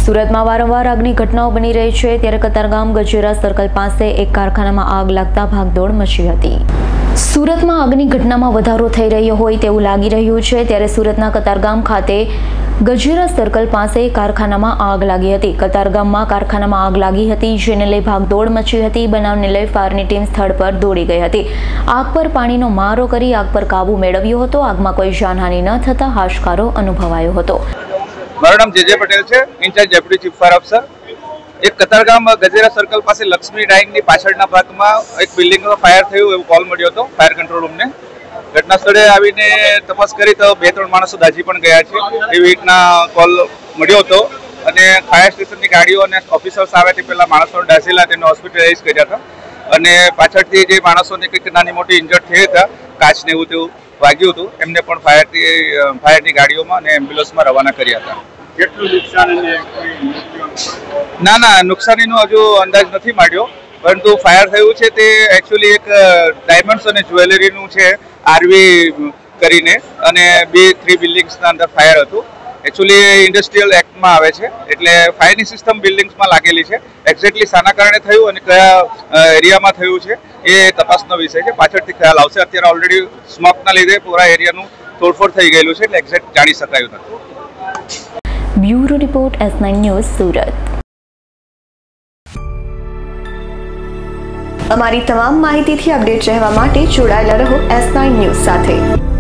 સુરતમાં વારંવાર આગની ઘટનાઓ બની રહી છે, ત્યારે કતારગામ ગજેરા સર્કલ પાસે એક કારખાનામાં આગ લાગતા ભાગદોડ મચી હતી। સુરતમાં આગની ઘટનામાં વધારો થઈ રહ્યો હોય તેવું લાગી રહ્યું છે, ત્યારે સુરતના કતારગામ ખાતે ગજેરા સર્કલ પાસે કારખાનામાં આગ લાગી હતી। કતારગામમાં કારખાનામાં આગ લાગી હતી, જેને લઈ ભાગદોડ મચી હતી। બનાવને લઈ ફાયરની ટીમ સ્થળ પર દોડી ગઈ હતી। આગ પર પાણીનો મારો કરી આગ પર કાબુ મેળવ્યો હતો। આગમાં કોઈ જાનહાનિ ન થતા હાશકારો અનુભવાયો હતો। મારું નામ જે પટેલ છે, in-charge deputy chief fire officer. એક કતારગામ ગજેરા સર્કલ પાસે લક્ષ્મી ડાઇંગની પાછળના ભાગમાં એક બિલ્ડિંગમાં ફાયર થયું એવું કોલ મળ્યો હતો ફાયર કંટ્રોલ રૂમને। ઘટના સ્થળે આવીને તપાસ કરી તો 2-3 માણસો દાઝી પણ ગયા છે એવી રીતના કોલ મળ્યો હતો અને ફાયર સ્ટેશનની ગાડીઓ અને ઓફિસર્સ આવે તે પહેલા માણસો દાઝેલા તેને હોસ્પિટલાઇઝ કર્યા હતા અને પાછળથી જે માણસોને કંઈક નાની મોટી ઇન્જર્ડ થયા હતા, કાચને એવું તેવું વાગ્યું હતું, એમને પણ ફાયરની ગાડીઓમાં અને એમ્બ્યુલન્સમાં રવાના કર્યા હતા। કેટલું નુકસાન? ના, નુકસાનીનો હજુ અંદાજ નથી માંડ્યો, પરંતુ ફાયર થયું છે તે એકચ્યુઅલી એક ડાયમંડ્સ અને જ્વેલરીનું છે આરવી કરીને, અને 2-3 બિલ્ડિંગ્સના અંદર ફાયર હતું। એકચ્યુઅલી ઇન્ડસ્ટ્રીયલ એક્ટમાં આવે છે, એટલે ફાયરની સિસ્ટમ બિલ્ડિંગ્સમાં લાગેલી છે। એક્ઝેક્ટલી શાના કારણે થયું અને કયા એરિયામાં થયું છે એ તપાસનો વિષય છે, પાછળથી ખ્યાલ આવશે। અત્યારે ઓલરેડી સ્મોકના લીધે પૂરા એરિયાનું તોડફોડ થઈ ગયેલું છે, એટલે એક્ઝેક્ટ જાણી શકાયું નથી। Bureau report S9 news Surat. અમારી તમામ માહિતીથી અપડેટ રહેવા માટે જોડાયેલા રહો S9 ન્યૂઝ સાથે।